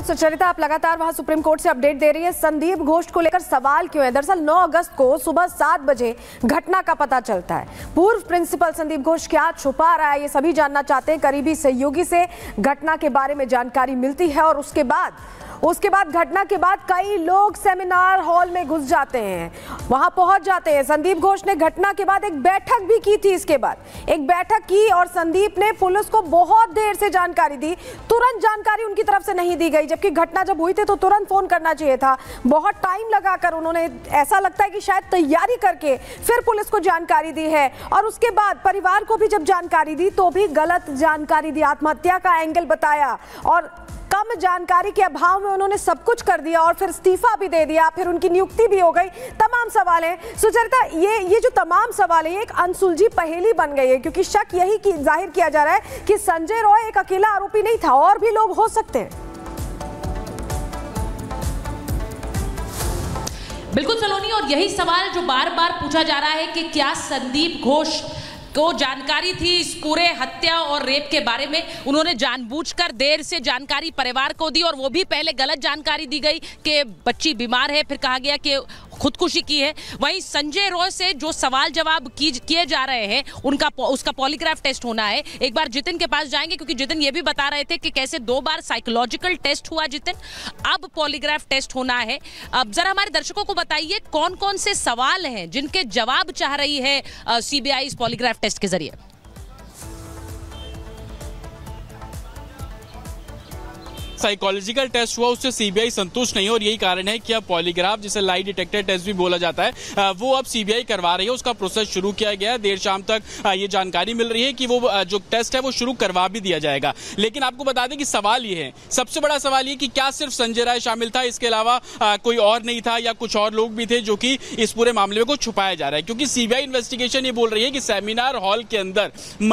सुचरिता, आप लगातार वहां सुप्रीम कोर्ट से अपडेट दे रही है। संदीप घोष को लेकर सवाल क्यों है? दरअसल 9 अगस्त को सुबह 7 बजे घटना का पता चलता है। पूर्व प्रिंसिपल संदीप घोष क्या छुपा रहा है, ये सभी जानना चाहते हैं। करीबी सहयोगी से घटना के बारे में जानकारी मिलती है और उसके बाद घटना के बाद कई लोग सेमिनार हॉल में घुस जाते हैं, वहां पहुंच जाते हैं। संदीप घोष ने घटना के बाद एक बैठक भी की थी। इसके बाद एक बैठक की और संदीप ने पुलिस को बहुत देर से जानकारी दी। तुरंत जानकारी उनकी तरफ से नहीं दी गई, जबकि घटना जब हुई थी तो तुरंत फोन करना चाहिए था। बहुत टाइम लगाकर उन्होंने, ऐसा लगता है कि शायद तैयारी करके फिर पुलिस को जानकारी दी है। और उसके बाद परिवार को भी जब जानकारी दी तो भी गलत जानकारी दी, आत्महत्या का एंगल बताया और कम जानकारी के अभाव में उन्होंने सब कुछ कर दिया और फिर इस्तीफा भी दे दिया, फिर उनकी नियुक्ति भी हो गई। तमाम सवाल हैं। सुचरिता, ये जो तमाम सवाल है, ये एक अनसुलझी पहेली बन गई है, क्योंकि शक यही जाहिर किया जा रहा है कि संजय रॉय एक अकेला आरोपी नहीं था, और भी लोग हो सकते हैं। बिल्कुल सलोनी, और यही सवाल जो बार बार पूछा जा रहा है कि क्या संदीप घोष को जानकारी थी इस पूरे हत्या और रेप के बारे में। उन्होंने जानबूझकर देर से जानकारी परिवार को दी और वो भी पहले गलत जानकारी दी गई कि बच्ची बीमार है, फिर कहा गया कि खुदकुशी की है। वहीं संजय रॉय से जो सवाल जवाब किए जा रहे हैं उसका पॉलीग्राफ टेस्ट होना है। एक बार जितिन के पास जाएंगे, क्योंकि जितिन ये भी बता रहे थे कि कैसे 2 बार साइकोलॉजिकल टेस्ट हुआ जितिन, अब पॉलीग्राफ टेस्ट होना है। अब जरा हमारे दर्शकों को बताइए कौन कौन से सवाल हैं जिनके जवाब चाह रही है सीबीआई इस पॉलीग्राफ टेस्ट के जरिए। साइकोलॉजिकल टेस्ट हुआ, उससे सीबीआई संतुष्ट नहीं है और यही कारण है कि अब पॉलीग्राफ, जिसे लाई डिटेक्टर टेस्ट भी बोला जाता है, वो अब सीबीआई करवा रही है। उसका प्रोसेस शुरू किया गया है। देर शाम तक ये जानकारी मिल रही है कि वो जो टेस्ट है वो शुरू करवा भी दिया जाएगा। लेकिन आपको बता दें कि सवाल ये है, सबसे बड़ा सवाल ये कि क्या सिर्फ संजय राय शामिल था, इसके अलावा कोई और नहीं था, या कुछ और लोग भी थे जो कि इस पूरे मामले को छुपाया जा रहा है। क्योंकि सीबीआई इन्वेस्टिगेशन ये बोल रही है कि सेमिनार हॉल के अंदर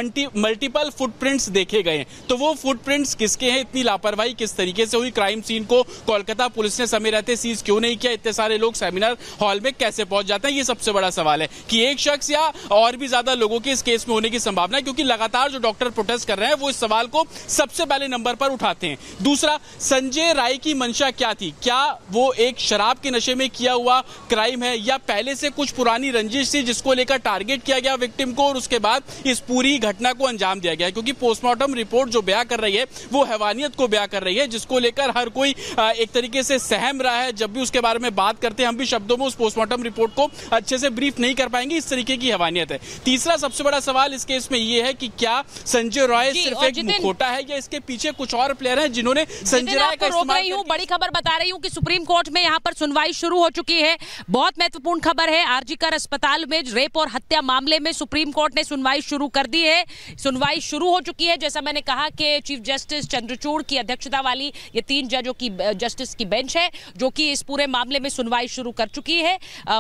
मल्टीपल फुटप्रिंट्स देखे गए हैं। तो वो फुटप्रिंट्स किसके हैं? इतनी लापरवाही किस तरीके से हुई? क्राइम सीन को कोलकाता पुलिस ने समय रहते सीज क्यों नहीं किया? इतने सारे लोग सेमिनार हॉल में कैसे पहुंच जाते हैं? ये सबसे बड़ा सवाल है कि एक शख्स या और भी ज्यादा लोगों के इस केस में होने की संभावना है, क्योंकि लगातार जो डॉक्टर प्रोटेस्ट कर रहे हैं वो इस सवाल को सबसे पहले नंबर पर उठाते हैं। दूसरा, संजय राय की मंशा क्या थी? क्या वो एक शराब के नशे में किया हुआ क्राइम है, या पहले से कुछ पुरानी रंजिश थी जिसको लेकर टारगेट किया गया विक्टिम को और उसके बाद इस पूरी घटना को अंजाम दिया गया? क्योंकि पोस्टमार्टम रिपोर्ट जो बयां कर रही है वो हैवानियत को बयां कर रही है, जिसको लेकर हर कोई एक तरीके से सहम रहा है। जब भी उसके बारे में बात करते हैं हम भी शब्दों में उस पोस्टमार्टम रिपोर्ट को अच्छे से ब्रीफ नहीं कर पाएंगे, इस तरीके की हैवानियत है। तीसरा सबसे बड़ा सवाल इस केस में ये है कि क्या संजय रॉय सिर्फ एक मुखौटा है, या इसके पीछे कुछ और प्लेयर हैं जिन्होंने संजय राय का इस्तेमाल किया? बड़ी खबर बता रही हूं कि सुप्रीम कोर्ट में यहां पर सुनवाई शुरू हो चुकी है। बहुत महत्वपूर्ण खबर है। आरजीकर अस्पताल में रेप और हत्या मामले में सुप्रीम कोर्ट ने सुनवाई शुरू कर दी है। सुनवाई शुरू हो चुकी है। जैसा मैंने कहा कि चीफ जस्टिस चंद्रचूड़ की अध्यक्षता वाली ये 3 जजों की जस्टिस की बेंच है जो कि इस पूरे मामले में सुनवाई शुरू कर चुकी है।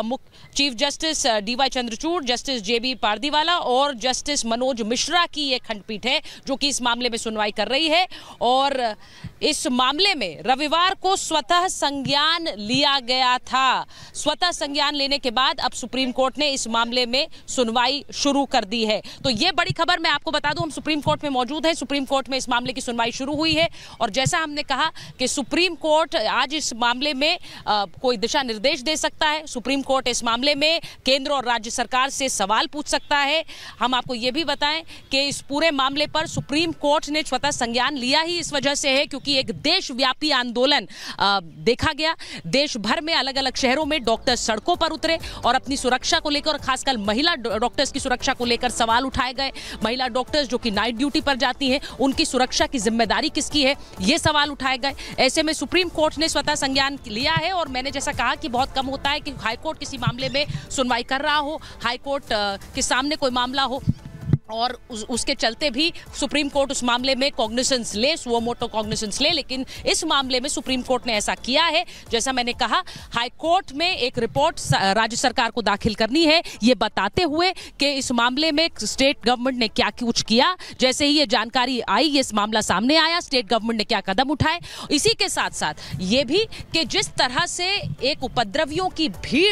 Chief justice DY Chandrachud, justice JB Pardiwala और जस्टिस मनोज मिश्रा की यह खंडपीठ है जो कि इस मामले में सुनवाई कर रही है। और इस मामले में रविवार को स्वतः संज्ञान लिया गया था। स्वतः संज्ञान लेने के बाद अब सुप्रीम कोर्ट ने इस मामले में सुनवाई शुरू कर दी है। तो ये बड़ी खबर मैं आपको बता दूं, हम सुप्रीम कोर्ट में मौजूद हैं। सुप्रीम कोर्ट में इस मामले की सुनवाई शुरू हुई है और जैसा हमने कहा कि सुप्रीम कोर्ट आज इस मामले में कोई दिशा निर्देश दे सकता है। सुप्रीम कोर्ट इस मामले में केंद्र और राज्य सरकार से सवाल पूछ सकता है। हम आपको यह भी बताएं कि इस पूरे मामले पर सुप्रीम कोर्ट ने स्वतः संज्ञान लिया ही इस वजह से है क्योंकि एक देशव्यापी आंदोलन देखा गया। देश भर में अलग अलग शहरों में डॉक्टर सड़कों पर उतरे और अपनी सुरक्षा को लेकर, खासकर महिला डॉक्टर्स की सुरक्षा को लेकर सवाल उठाए गए। महिला डॉक्टर्स जो कि नाइट ड्यूटी पर जाती हैं, उनकी सुरक्षा की जिम्मेदारी किसकी है, ये सवाल उठाए गए। ऐसे में सुप्रीम कोर्ट ने स्वतः संज्ञान लिया है और मैंने जैसा कहा कि बहुत कम होता है कि हाईकोर्ट किसी मामले में सुनवाई कर रहा हो, हाईकोर्ट के सामने कोई मामला हो और उसके चलते भी सुप्रीम कोर्ट उस मामले में कॉग्निसेंस ले, सुओ मोटो कॉग्निसेंस ले। लेकिन इस मामले में सुप्रीम कोर्ट ने ऐसा किया है। जैसा मैंने कहा, हाई कोर्ट में एक रिपोर्ट राज्य सरकार को दाखिल करनी है, ये बताते हुए कि इस मामले में स्टेट गवर्नमेंट ने क्या कुछ किया। जैसे ही ये जानकारी आई, ये मामला सामने आया, स्टेट गवर्नमेंट ने क्या कदम उठाए। इसी के साथ साथ ये भी कि जिस तरह से एक उपद्रवियों की भीड़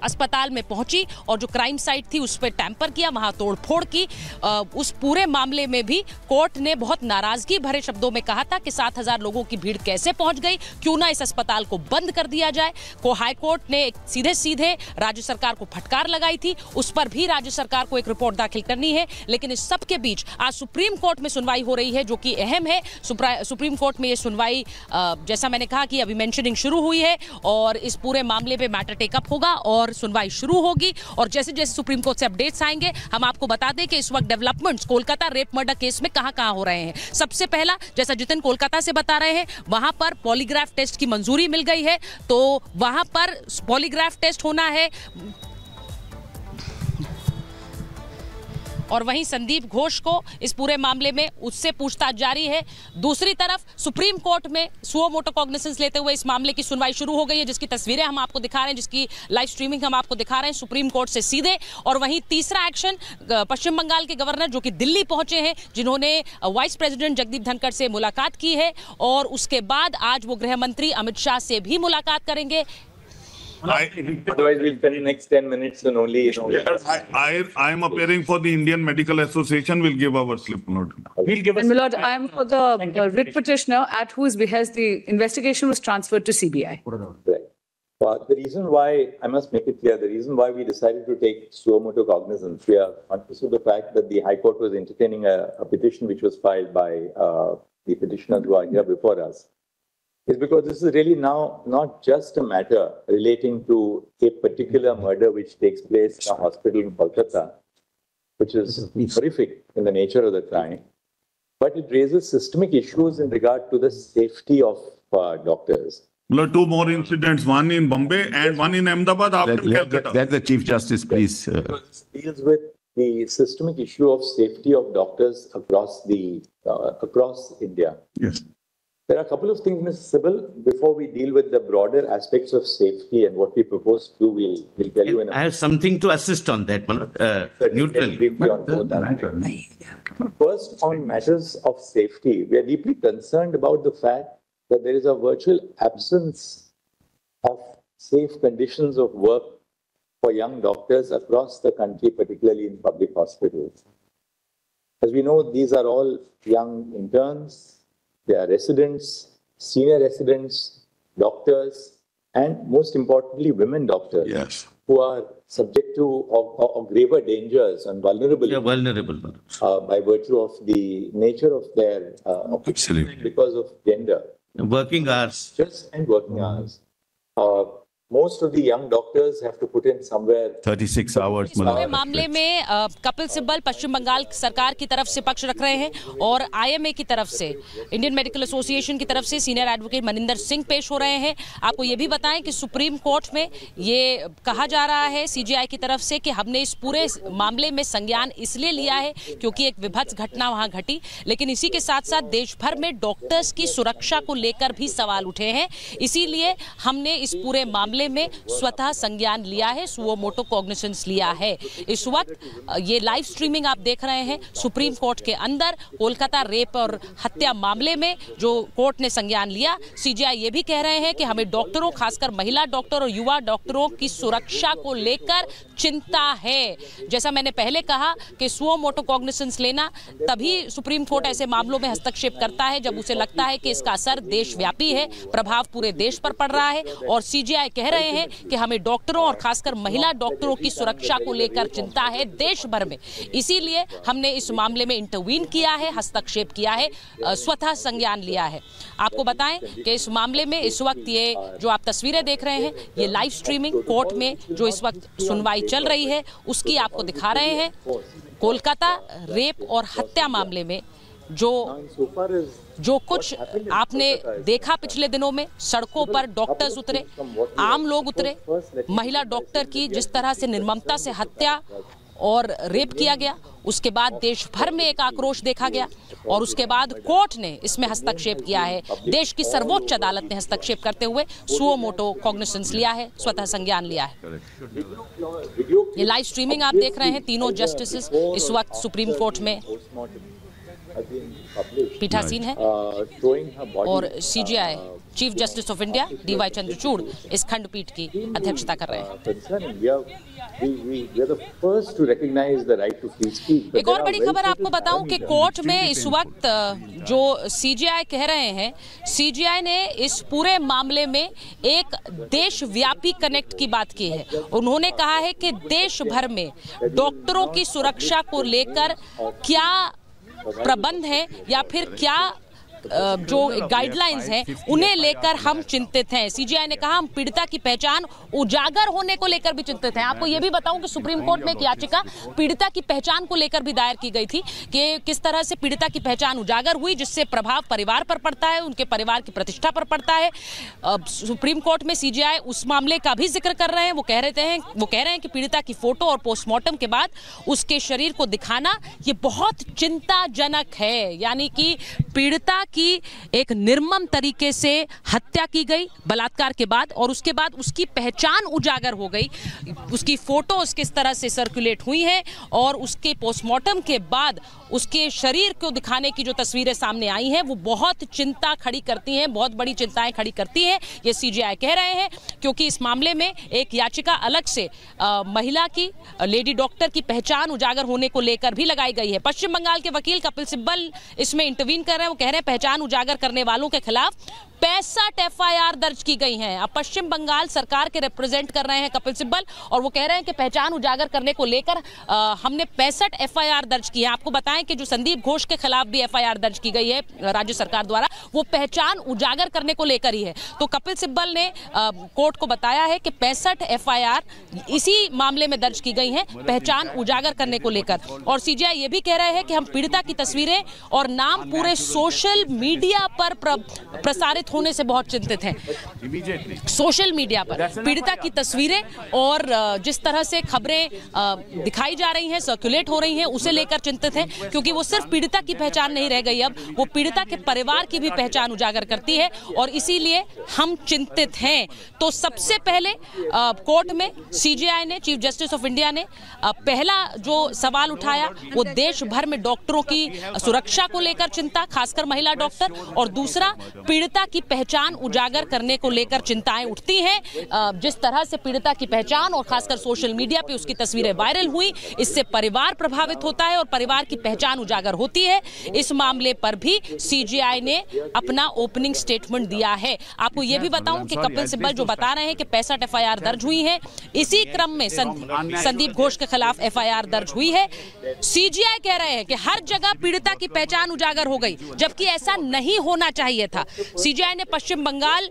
अस्पताल में पहुंची और जो क्राइम साइट थी उस पर टैंपर किया, वहां तोड़फोड़ की। उस पूरे मामले में भी कोर्ट ने बहुत नाराजगी भरे शब्दों में कहा था कि 7,000 लोगों की भीड़ कैसे पहुंच गई, क्यों ना इस अस्पताल को बंद कर दिया जाए। हाई कोर्ट ने सीधे सीधे राज्य सरकार को फटकार लगाई थी, उस पर भी राज्य सरकार को एक रिपोर्ट दाखिल करनी है। लेकिन इस सब के बीच आज सुप्रीम कोर्ट में सुनवाई हो रही है, जो कि अहम है। सुप्रीम कोर्ट में ये सुनवाई, जैसा मैंने कहा कि अभी मेंशनिंग शुरू हुई है और इस पूरे मामले पे मैटर टेकअप होगा और सुनवाई शुरू होगी। और जैसे जैसे सुप्रीम कोर्ट से अपडेट्स आएंगे हम आपको बता दें कि इस वक्त developments Kolkata rape murder case में कहां हो रहे हैं। सबसे पहला, जैसा जितिन कोलकाता से बता रहे हैं, वहां पर पॉलीग्राफ टेस्ट की मंजूरी मिल गई है, तो वहां पर पॉलीग्राफ टेस्ट होना है। और वहीं संदीप घोष को इस पूरे मामले में उससे पूछताछ जारी है। दूसरी तरफ सुप्रीम कोर्ट में सुओ मोटो कॉग्निसेंस लेते हुए इस मामले की सुनवाई शुरू हो गई है, जिसकी तस्वीरें हम आपको दिखा रहे हैं, जिसकी लाइव स्ट्रीमिंग हम आपको दिखा रहे हैं सुप्रीम कोर्ट से सीधे। और वहीं तीसरा एक्शन, पश्चिम बंगाल के गवर्नर जो कि दिल्ली पहुंचे हैं, जिन्होंने वाइस प्रेसिडेंट जगदीप धनखड़ से मुलाकात की है और उसके बाद आज वो गृह मंत्री अमित शाह से भी मुलाकात करेंगे। Otherwise, we'll spend the next 10 minutes and only. I am appearing for the Indian Medical Association. Will give our slip note. We'll give us. And my lord, I am for the writ petitioner at whose behest the investigation was transferred to CBI. Right. The reason why, I must make it clear, the reason why we decided to take suo moto cognizance, we are conscious of the fact that the High Court was entertaining a petition which was filed by the petitioners who are here before us. Is because this is really now not just a matter relating to a particular murder which takes place in a hospital in Kolkata, which is horrific in the nature of the crime, but it raises systemic issues in regard to the safety of doctors. Well, two more incidents, one in Bombay and one in Ahmedabad after Calcutta. Let the Chief Justice please. This deals with the systemic issue of safety of doctors across India. Yes. There are a couple of things, Ms. Sybil, before we deal with the broader aspects of safety and what we propose to do, we'll tell you in a I have something to assist on that, neutrally. First, on matters of safety, we are deeply concerned about the fact that there is a virtual absence of safe conditions of work for young doctors across the country, particularly in public hospitals. As we know, these are all young interns. They are residents, senior residents, doctors, and most importantly, women doctors. Yes. Who are subject to graver dangers and vulnerable. Yeah, vulnerable. By virtue of the nature of their Absolutely. Because of gender. Working hours. And working hours. Most of the young doctors have to put in somewhere 36 hours. इस पूरे मामले में कपिल सिब्बल पश्चिम बंगाल सरकार की तरफ से पक्ष रख रहे हैं और आईएमए की तरफ से, इंडियन मेडिकल एसोसिएशन की तरफ से सीनियर एडवोकेट मनिंदर सिंह पेश हो रहे हैं। आपको ये भी बताएं कि सुप्रीम कोर्ट में ये कहा जा रहा है सीजीआई की तरफ से कि हमने इस पूरे मामले में संज्ञान इसलिए लिया है क्योंकि एक विभत्स घटना वहां घटी, लेकिन इसी के साथ साथ देश भर में डॉक्टर्स की सुरक्षा को लेकर भी सवाल उठे हैं। इसीलिए हमने इस पूरे मामले में स्वतः संज्ञान लिया है, सुओ मोटो कॉग्निसेंस लिया है। इस वक्त ये लाइव स्ट्रीमिंग आप देख रहे हैं सुप्रीम कोर्ट के अंदर कोलकाता रेप और हत्या मामले में जो कोर्ट ने संज्ञान लिया। सीजीआई ये भी कह रहे हैं कि हमें डॉक्टरों, खासकर महिला डॉक्टर और युवा डॉक्टरों की सुरक्षा को लेकर चिंता है। जैसा मैंने पहले कहा कि सुओ मोटो कॉग्निसेंस लेना तभी सुप्रीम कोर्ट ऐसे मामलों में हस्तक्षेप करता है जब उसे लगता है कि इसका असर देशव्यापी है, प्रभाव पूरे देश पर पड़ रहा है। और सीजीआई कह रहे हैं कि हमें डॉक्टरों और खासकर महिला डॉक्टरों की सुरक्षा को लेकर चिंता है देश भर में, इसीलिए हमने इस मामले में इंटरवीन किया है, हस्तक्षेप किया है, स्वतः संज्ञान लिया है। आपको बताएं कि इस मामले में इस वक्त ये जो आप तस्वीरें देख रहे हैं ये लाइव स्ट्रीमिंग कोर्ट में जो इस वक्त सुनवाई चल रही है उसकी आपको दिखा रहे हैं। कोलकाता रेप और हत्या मामले में जो कुछ आपने देखा पिछले दिनों में, सड़कों पर डॉक्टर्स उतरे, आम लोग उतरे, महिला डॉक्टर की जिस तरह से निर्ममता से हत्या और रेप किया गया, उसके बाद देश भर में एक आक्रोश देखा गया और उसके बाद कोर्ट ने इसमें हस्तक्षेप किया है। देश की सर्वोच्च अदालत ने हस्तक्षेप करते हुए सुओ मोटो कॉग्निसेंस लिया है, स्वतः संज्ञान लिया है। ये लाइव स्ट्रीमिंग आप देख रहे हैं, तीनों जस्टिसेस इस वक्त सुप्रीम कोर्ट में पीठासीन है और CJI chief justice of India DY Chandrachud इस खंडपीठ की अध्यक्षता कर रहे हैं। एक और बड़ी खबर आपको बताऊं कि कोर्ट में इस वक्त जो CJI कह रहे हैं, CJI ने इस पूरे मामले में एक देशव्यापी कनेक्ट की बात की है। उन्होंने कहा है कि देश भर में डॉक्टरों की सुरक्षा को लेकर क्या प्रबंध है या फिर क्या जो गाइडलाइंस हैं उन्हें लेकर हम चिंतित हैं। CJI ने कहा हम पीड़िता की पहचान उजागर होने को लेकर भी चिंतित हैं। आपको यह भी बताऊं कि सुप्रीम कोर्ट में एक याचिका पीड़िता की पहचान को लेकर भी दायर की गई थी कि किस तरह से पीड़िता की पहचान उजागर हुई, जिससे प्रभाव परिवार पर पड़ता है, उनके परिवार की प्रतिष्ठा पर पड़ता है। सुप्रीम कोर्ट में CJI उस मामले का भी जिक्र कर रहे हैं। वो कह रहे हैं कि पीड़िता की फोटो और पोस्टमार्टम के बाद उसके शरीर को दिखाना ये बहुत चिंताजनक है। यानी कि पीड़िता की एक निर्मम तरीके से हत्या की गई बलात्कार के बाद, और उसके बाद उसकी पहचान उजागर हो गई। उसकी फोटोज किस तरह से सर्कुलेट हुई हैं और उसके पोस्टमार्टम के बाद उसके शरीर को दिखाने की जो तस्वीरें सामने आई हैं वो बहुत चिंता खड़ी करती हैं, बहुत बड़ी चिंताएं खड़ी करती हैं, ये CJI कह रहे हैं। क्योंकि इस मामले में एक याचिका अलग से महिला की, लेडी डॉक्टर की पहचान उजागर होने को लेकर भी लगाई गई है। पश्चिम बंगाल के वकील कपिल सिब्बल इसमें इंटरवीन कर रहे हैं। वो कह रहे हैं पहचान उजागर करने वालों के खिलाफ 65 FIR दर्ज की गई हैं। अब पश्चिम बंगाल सरकार के रिप्रेजेंट कर रहे हैं कपिल सिब्बल, और वो कह रहे हैं कि पहचान उजागर करने को लेकर हमने 65 FIR दर्ज की है। आपको बताएं कि जो संदीप घोष के खिलाफ भी FIR दर्ज की गई है राज्य सरकार द्वारा, वो पहचान उजागर करने को लेकर ही है। तो कपिल सिब्बल ने कोर्ट को बताया है कि 65 FIR इसी मामले में दर्ज की गई हैं, पहचान उजागर करने को लेकर। और CJI ये भी कह रहे हैं कि हम पीड़िता की तस्वीरें और नाम पूरे सोशल मीडिया पर प्रसारित होने से बहुत चिंतित हैं। सोशल मीडिया पर पीड़िता की तस्वीरें और जिस तरह से खबरें दिखाई जा रही हैं, सर्कुलेट हो रही हैं, उसे लेकर चिंतित हैं। क्योंकि वो सिर्फ पीड़िता की पहचान नहीं रह गई, अब वो पीड़िता के परिवार की भी पहचान उजागर करती है, और इसीलिए हम चिंतित हैं। तो सबसे पहले कोर्ट में CJI ने, चीफ जस्टिस ऑफ इंडिया ने पहला जो सवाल उठाया वो देश भर में डॉक्टरों की सुरक्षा को लेकर चिंता, खासकर महिला डॉक्टर, और दूसरा पीड़िता की पहचान उजागर करने को लेकर चिंताएं उठती हैं। जिस तरह से पीड़िता की पहचान और खासकर सोशल मीडिया पे उसकी तस्वीरें वायरल हुई, इससे परिवार प्रभावित होता है और परिवार की पहचान उजागर होती है। इस मामले पर भी CJI ने अपना ओपनिंग स्टेटमेंट दिया है। आपको यह भी बताऊं कि कपिल सिब्बल जो बता रहे हैं कि 65 FIR दर्ज हुई है, इसी क्रम में संदीप घोष के खिलाफ FIR दर्ज हुई है। CJI कह रहे हैं कि हर जगह पीड़िता की पहचान उजागर हो गई, जबकि ऐसा नहीं होना चाहिए था। CJI ने पश्चिम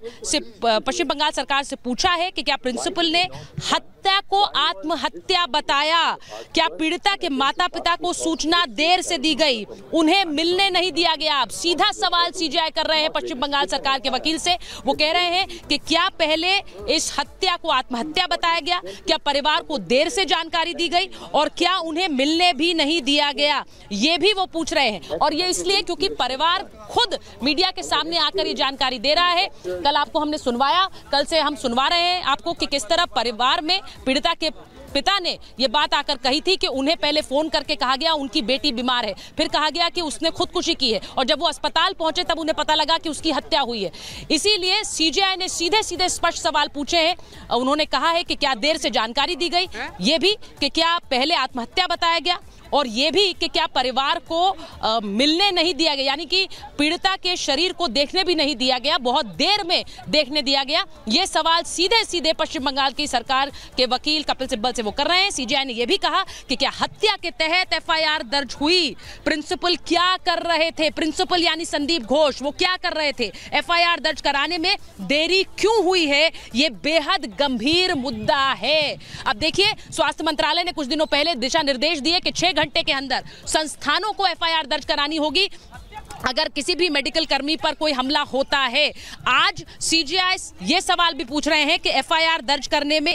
बंगाल सरकार से पूछा है कि क्या प्रिंसिपल ने हत्या को आत्महत्या बताया, क्या पीड़िता के माता पिता को सूचना देर से दी गई, उन्हें मिलने नहीं दिया गया। अब सीधा सवाल CJI कर रहे हैं पश्चिम बंगाल सरकार के वकील से। वो कह रहे हैं कि क्या पहले इस हत्या को आत्महत्या बताया गया, क्या परिवार को देर से जानकारी दी गई, और क्या उन्हें मिलने भी नहीं दिया गया, ये भी वो पूछ रहे हैं। और ये इसलिए क्योंकि परिवार खुद मीडिया के सामने आकर ये जानकारी दे रहा है। कल आपको हमने सुनवाया, कल से हम सुनवा रहे हैं आपको कि किस तरह परिवार में पीड़िता के पिता ने ये बात आकर कही थी कि उन्हें पहले फोन करके कहा गया उनकी बेटी बीमार है, फिर कहा गया कि उसने खुदकुशी की है, और जब वो अस्पताल पहुंचे तब उन्हें पता लगा कि उसकी हत्या हुई है। इसीलिए CJI ने सीधे सीधे स्पष्ट सवाल पूछे हैं। उन्होंने कहा है कि क्या देर से जानकारी दी गई, ये भी कि क्या पहले आत्महत्या बताया गया, और ये भी कि क्या परिवार को मिलने नहीं दिया गया, यानी कि पीड़िता के शरीर को देखने भी नहीं दिया गया, बहुत देर में देखने दिया गया। ये सवाल सीधे सीधे पश्चिम बंगाल की सरकार के वकील कपिल सिब्बल से वो कर रहे हैं। CJI ने यह भी कहा कि क्या हत्या के तहत FIR दर्ज हुई, प्रिंसिपल क्या कर रहे थे, प्रिंसिपल यानी संदीप घोष वो क्या कर रहे थे, FIR दर्ज कराने में देरी क्यों हुई है, ये बेहद गंभीर मुद्दा है। अब देखिए, स्वास्थ्य मंत्रालय ने कुछ दिनों पहले दिशा निर्देश दिए कि 6 घंटे के अंदर संस्थानों को FIR दर्ज करानी होगी अगर किसी भी मेडिकल कर्मी पर कोई हमला होता है। आज CJI ये सवाल भी पूछ रहे हैं कि FIR दर्ज करने में